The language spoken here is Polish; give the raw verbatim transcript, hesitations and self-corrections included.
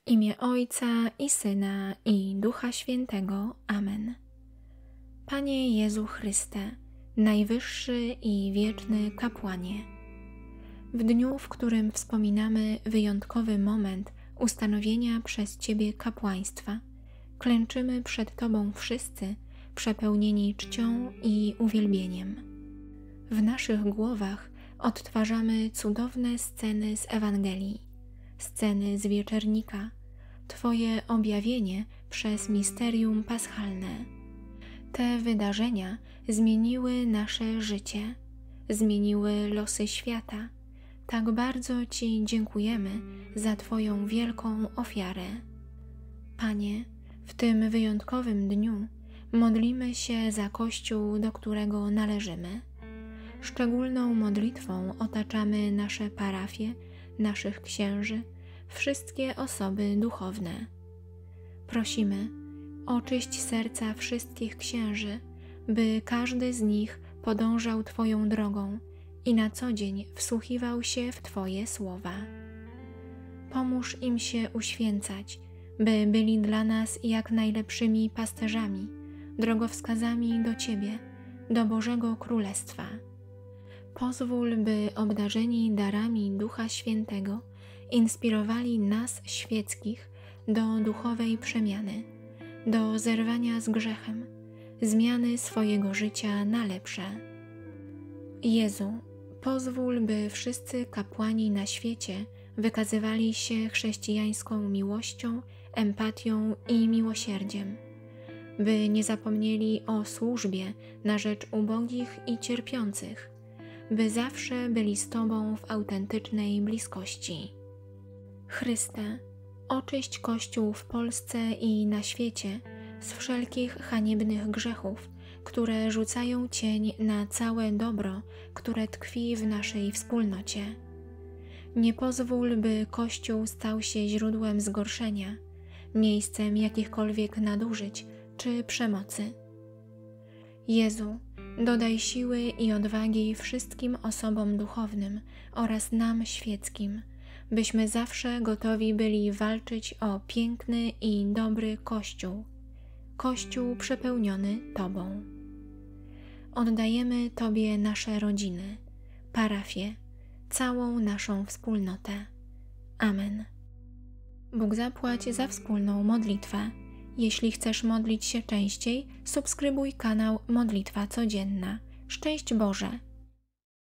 W imię Ojca i Syna i Ducha Świętego. Amen. Panie Jezu Chryste, najwyższy i wieczny kapłanie, w dniu, w którym wspominamy wyjątkowy moment ustanowienia przez Ciebie kapłaństwa, klęczymy przed Tobą wszyscy, przepełnieni czcią i uwielbieniem. W naszych głowach odtwarzamy cudowne sceny z Ewangelii, sceny z wieczernika, Twoje objawienie przez misterium paschalne. Te wydarzenia zmieniły nasze życie, zmieniły losy świata. Tak bardzo Ci dziękujemy za Twoją wielką ofiarę. Panie, w tym wyjątkowym dniu modlimy się za Kościół, do którego należymy. Szczególną modlitwą otaczamy nasze parafie, naszych księży, wszystkie osoby duchowne. Prosimy, oczyść serca wszystkich księży, by każdy z nich podążał Twoją drogą i na co dzień wsłuchiwał się w Twoje słowa. Pomóż im się uświęcać, by byli dla nas jak najlepszymi pasterzami, drogowskazami do Ciebie, do Bożego Królestwa. Pozwól, by obdarzeni darami Ducha Świętego inspirowali nas świeckich do duchowej przemiany, do zerwania z grzechem, zmiany swojego życia na lepsze. Jezu, pozwól, by wszyscy kapłani na świecie wykazywali się chrześcijańską miłością, empatią i miłosierdziem, by nie zapomnieli o służbie na rzecz ubogich i cierpiących, by zawsze byli z Tobą w autentycznej bliskości. Chryste, oczyść Kościół w Polsce i na świecie z wszelkich haniebnych grzechów, które rzucają cień na całe dobro, które tkwi w naszej wspólnocie. Nie pozwól, by Kościół stał się źródłem zgorszenia, miejscem jakichkolwiek nadużyć czy przemocy. Jezu, dodaj siły i odwagi wszystkim osobom duchownym oraz nam świeckim, byśmy zawsze gotowi byli walczyć o piękny i dobry Kościół, Kościół przepełniony Tobą. Oddajemy Tobie nasze rodziny, parafie, całą naszą wspólnotę. Amen. Bóg zapłać za wspólną modlitwę. Jeśli chcesz modlić się częściej, subskrybuj kanał Modlitwa Codzienna. Szczęść Boże!